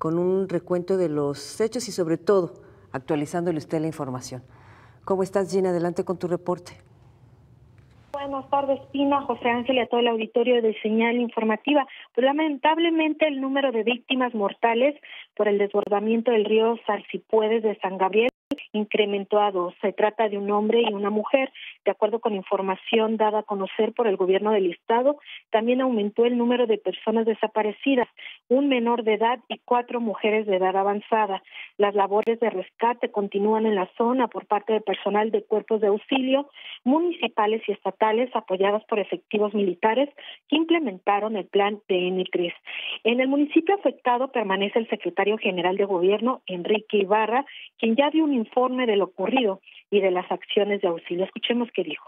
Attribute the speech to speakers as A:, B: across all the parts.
A: con un recuento de los hechos y sobre todo actualizándole usted la información. ¿Cómo estás, Gina? Adelante con tu reporte.
B: Buenas tardes, Pina, José Ángel y a todo el auditorio de Señal Informativa. Pues lamentablemente el número de víctimas mortales por el desbordamiento del río Salsipuedes de San Gabriel incrementó a 2. Se trata de un hombre y una mujer. De acuerdo con información dada a conocer por el gobierno del estado, también aumentó el número de personas desaparecidas, un menor de edad y 4 mujeres de edad avanzada. Las labores de rescate continúan en la zona por parte de personal de cuerpos de auxilio municipales y estatales apoyados por efectivos militares que implementaron el plan PN3. En el municipio afectado permanece el secretario general de gobierno, Enrique Ibarra, quien ya dio un informe de lo ocurrido y de las acciones de auxilio. Escuchemos qué dijo.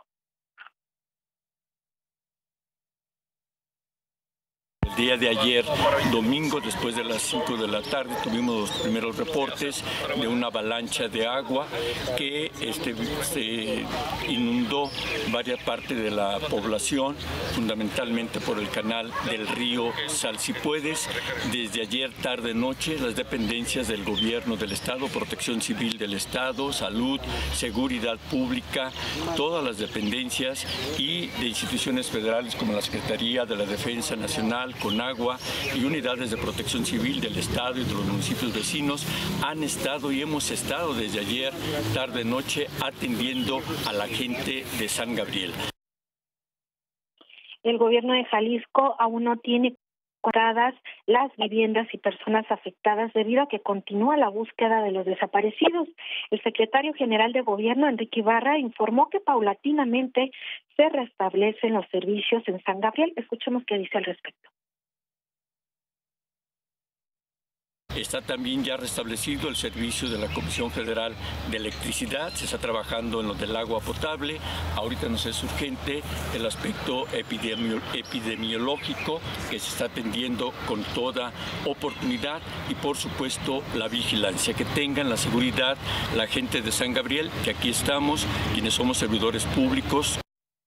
C: El día de ayer, domingo, después de las 5 de la tarde, tuvimos los primeros reportes de una avalancha de agua que se inundó varias partes de la población, fundamentalmente por el canal del río Salsipuedes. Desde ayer tarde-noche, las dependencias del gobierno del Estado, Protección Civil del Estado, Salud, Seguridad Pública, todas las dependencias y de instituciones federales como la Secretaría de la Defensa Nacional, CONAGUA y unidades de protección civil del estado y de los municipios vecinos han estado y hemos estado desde ayer tarde-noche atendiendo a la gente de San Gabriel.
B: El gobierno de Jalisco aún no tiene contadas las viviendas y personas afectadas debido a que continúa la búsqueda de los desaparecidos. El secretario general de gobierno, Enrique Ibarra, informó que paulatinamente se restablecen los servicios en San Gabriel. Escuchemos qué dice al respecto.
C: Está también ya restablecido el servicio de la Comisión Federal de Electricidad, se está trabajando en lo del agua potable. Ahorita nos es urgente el aspecto epidemiológico que se está atendiendo con toda oportunidad y por supuesto la vigilancia, que tengan la seguridad la gente de San Gabriel, que aquí estamos, quienes somos servidores públicos.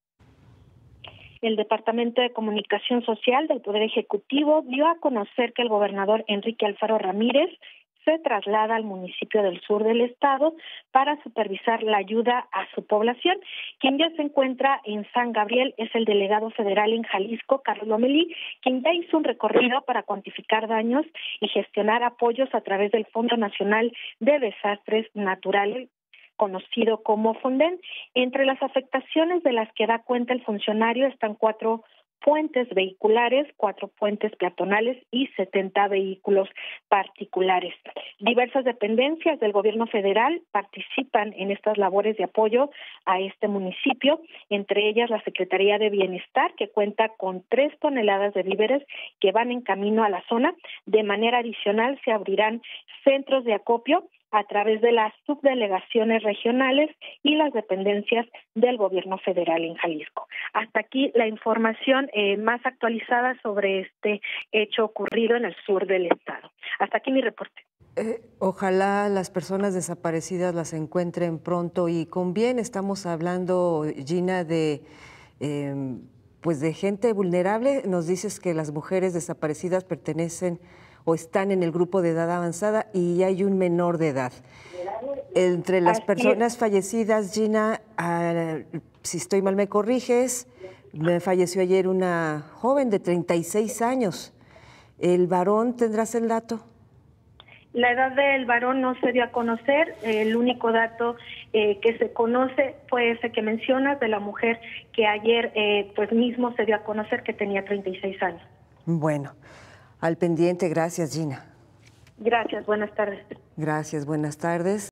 B: El Departamento de Comunicación Social del Poder Ejecutivo dio a conocer que el gobernador Enrique Alfaro Ramírez se traslada al municipio del sur del estado para supervisar la ayuda a su población. Quien ya se encuentra en San Gabriel es el delegado federal en Jalisco, Carlos Lomelí, quien ya hizo un recorrido para cuantificar daños y gestionar apoyos a través del Fondo Nacional de Desastres Naturales, conocido como Fonden. Entre las afectaciones de las que da cuenta el funcionario están 4 puentes vehiculares, 4 puentes peatonales y 70 vehículos particulares. Diversas dependencias del gobierno federal participan en estas labores de apoyo a este municipio, entre ellas la Secretaría de Bienestar, que cuenta con 3 toneladas de víveres que van en camino a la zona. De manera adicional se abrirán centros de acopio a través de las subdelegaciones regionales y las dependencias del gobierno federal en Jalisco. Hasta aquí la información más actualizada sobre este hecho ocurrido en el sur del estado. Hasta aquí mi reporte.
A: Ojalá las personas desaparecidas las encuentren pronto y con bien. Estamos hablando, Gina, de pues de gente vulnerable. Nos dices que las mujeres desaparecidas pertenecen o están en el grupo de edad avanzada y hay un menor de edad. Entre las personas fallecidas, Gina, si estoy mal me corriges, me falleció ayer una joven de 36 años. ¿El varón, tendrás el dato?
B: La edad del varón no se dio a conocer, el único dato que se conoce fue ese que mencionas de la mujer que ayer pues mismo se dio a conocer que tenía 36 años.
A: Bueno, al pendiente, gracias, Gina.
B: Gracias, buenas tardes.
A: Gracias, buenas tardes.